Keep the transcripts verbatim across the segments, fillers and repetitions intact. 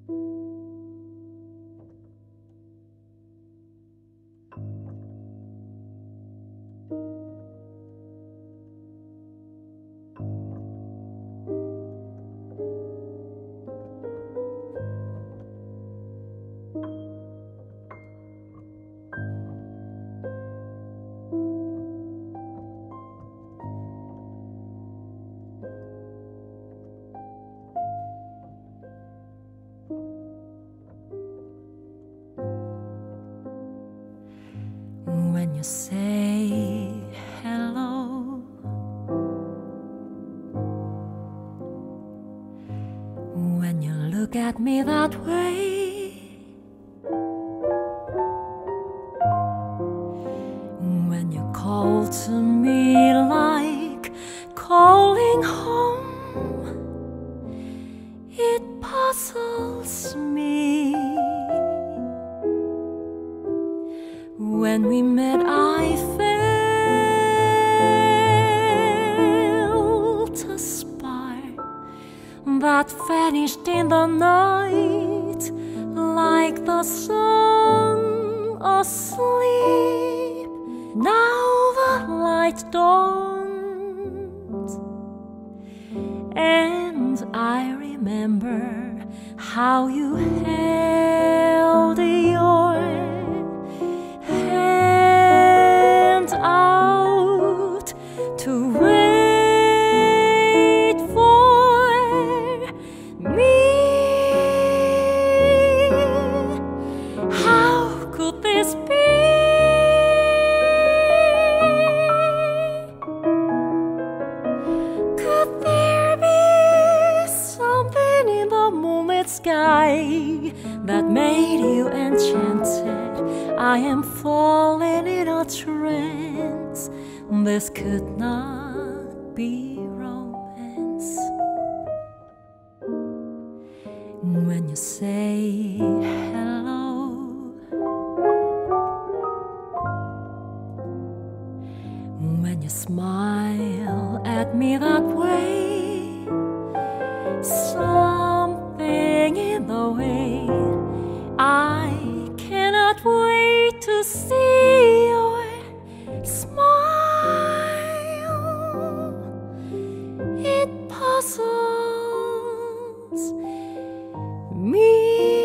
When you say hello, when you look at me that way, when you call to me like calling home, it puzzles me. When we met, I felt a spark that vanished in the night, like the sun asleep. Now the light dawned, and I remember how you held your hand out to wait for me. How could this be? Could there be something in the moonlit sky that made you enchanted? I am falling in a trance. This could not be romance. When you say hello, when you smile at me that way, something in the way I cannot wait to see your smile. It puzzles me.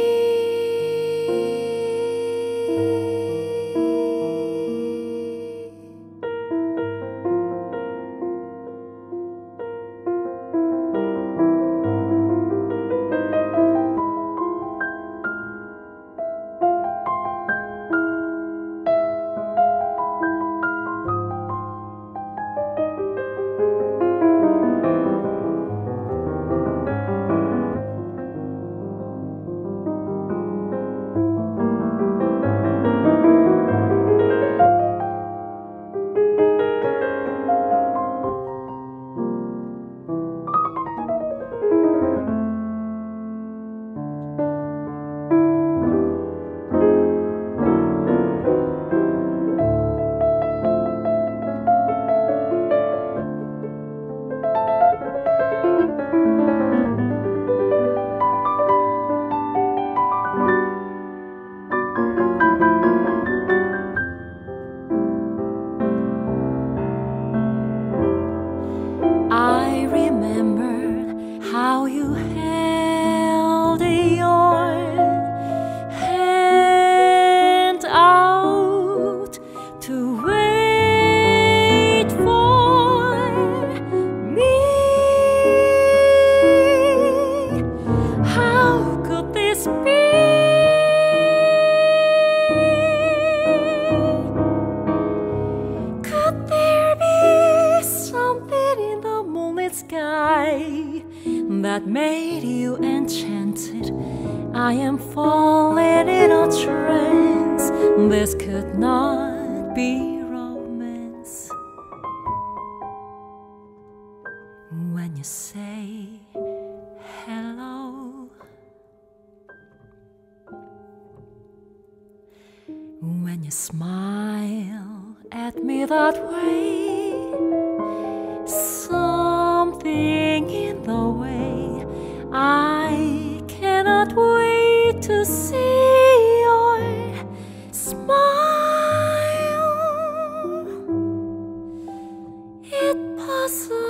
That made you enchanted. I am falling in a trance. This could not be romance. When you say hello, when you smile at me that way, something in the way I cannot wait to see your smile. It puzzles